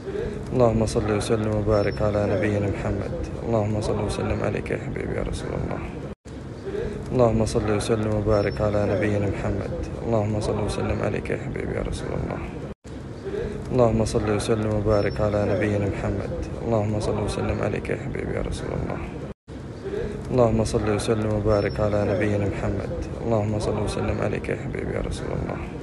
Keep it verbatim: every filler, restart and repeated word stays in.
اللهم صل وسلم وبارك على نبينا محمد. اللهم صل وسلم عليك يا حبيبي يا رسول الله. اللهم صل وسلم وبارك على نبينا محمد. اللهم صل وسلم عليك يا حبيبي يا رسول الله. اللهم صل وسلم وبارك على نبينا محمد. اللهم صل وسلم عليك يا حبيبي يا رسول الله. اللهم صل وسلم وبارك على نبينا محمد. اللهم صل وسلم عليك يا حبيبي يا رسول الله.